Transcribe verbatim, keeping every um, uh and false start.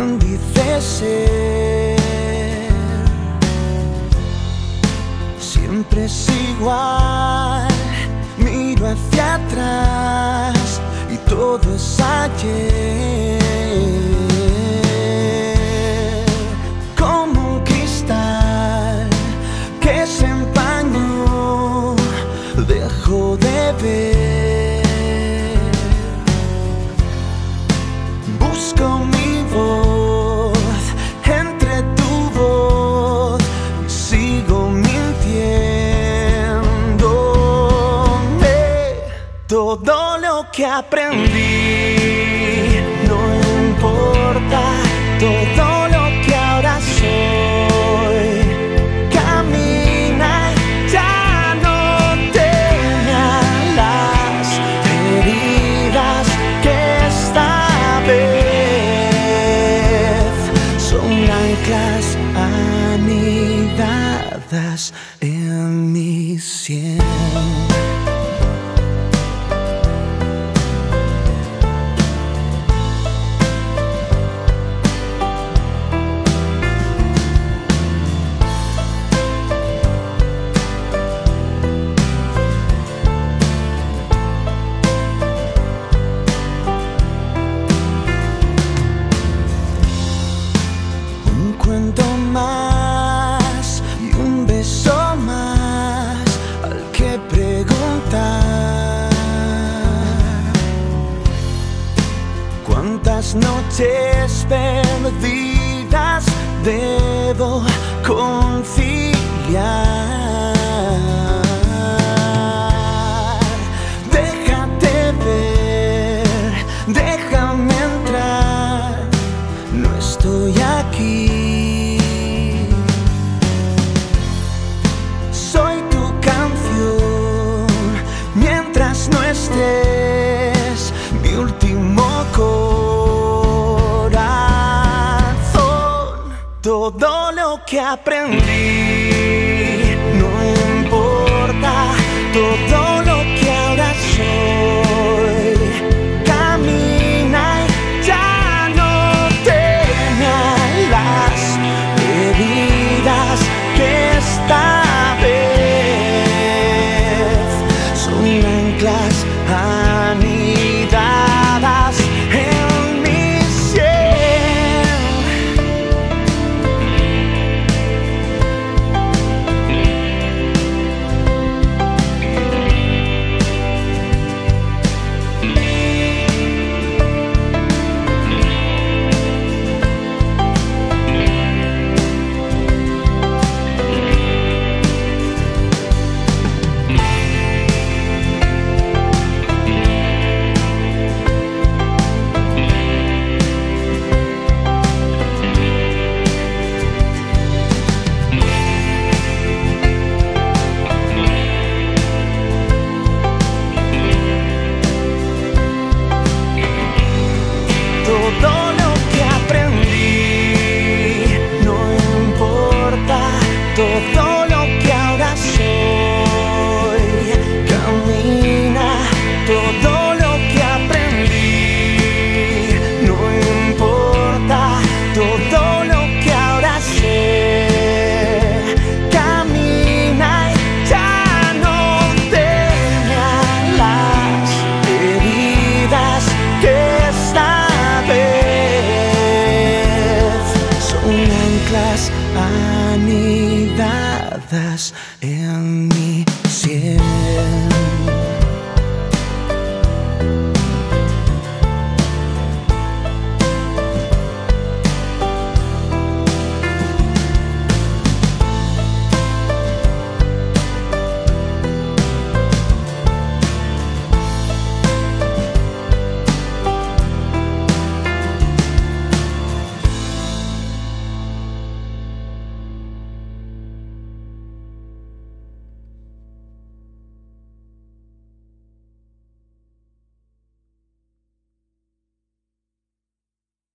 quien dice ser. Siempre es igual, miro hacia atrás y todo es ayer. Como un cristal que se empañó, dejó de ver. Busco mi voz entre tu voz y sigo mintiendo. Todo lo que aprendí no importa, todo lo que ahora soy camina y ya no tenga las heridas que esta vez son anclas anidadas en mi sien. Un cuento más y un beso más al que preguntar. ¿Cuántas noches perdidas debo conciliar? Déjate ver, déjame entrar, no estoy aquí. Soy tu canción mientras no estés, mi último corazón. Todo lo que aprendí no importa, todo lo que ahora soy camina y ya no tenga las heridas que esta vez son anclas anidadas en mi sien. Todo lo que aprendí no importa, todo lo que ahora soy camina. Todo lo que aprendí no importa, todo lo que ahora sé camina y ya no tenga las heridas que esta son anclas anidadas en mí.